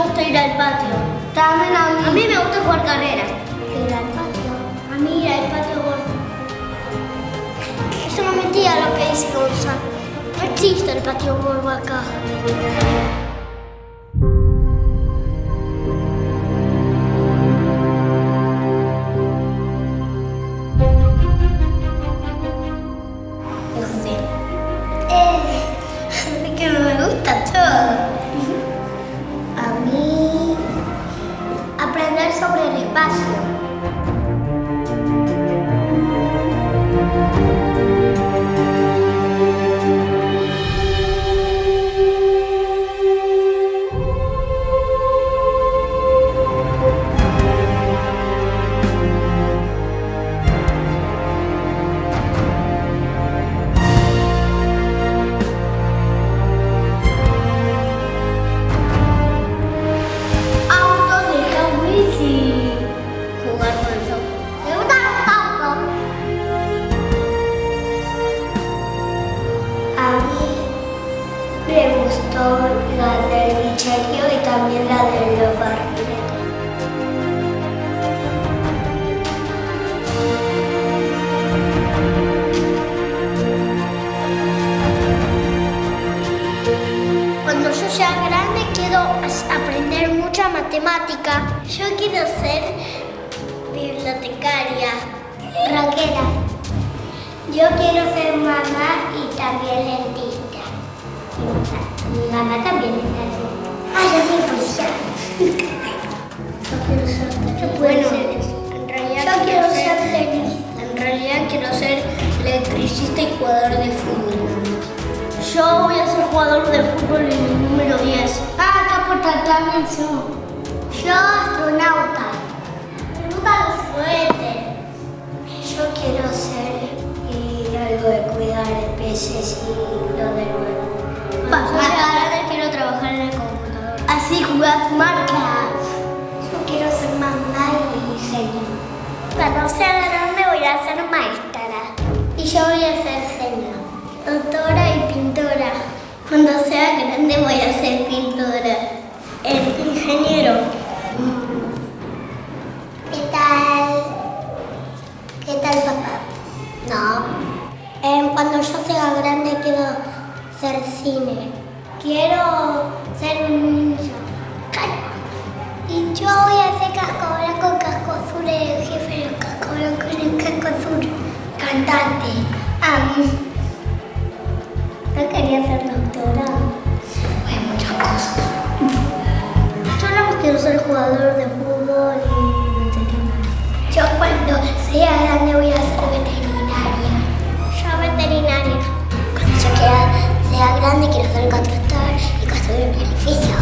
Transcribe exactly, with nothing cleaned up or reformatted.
gusta ir al patio. También a mí. A mí me gusta jugar carreras. Ir al patio. A mí ir al patio gordo. Es una mentira lo que dice Gonzalo. No existe el patio gordo acá. No sé. Eh, es que no me gusta todo. A mí, aprender sobre el espacio. Me gustó la del bicherío y también la de los barriletes. Cuando yo sea grande quiero aprender mucha matemática. Yo quiero ser bibliotecaria, Rockera. Yo quiero ser mamá y también dentista. Mi mamá también es así. Ah, yo soy policía. Yo quiero ser tenista. Bueno, en realidad yo quiero ser tenista. En realidad quiero ser electricista y jugador de fútbol. Yo voy a ser jugador de fútbol en el número diez. Ah, capota también soy. Yo astronauta. Me gustan los juguetes. Yo quiero ser y algo de cuidar de peces y lo del mar. Cuando sea grande quiero trabajar en el computador. Así jugás Minecraft. Yo quiero ser mamá y señor. Cuando sea grande voy a ser maestra. Y yo voy a ser señor. Doctora y pintora. Cuando sea grande voy a ser pintora. El ingeniero. ¿Qué tal? ¿Qué tal, papá? No. Eh, cuando yo sea grande quiero ser cine. Quiero ser un ninja. Y yo voy a ser cascabora con casco azul, el jefe de los cascabolas con el casco azul. Cantante. Um, no quería ser doctora. Hay muchas cosas. Yo nada más quiero ser jugador de fútbol y veterinario. Yo cuando sea grande voy a ser veterinaria. Yo veterinaria. Cuando yo quiera, sea grande quiero ser constructor y construir un edificio.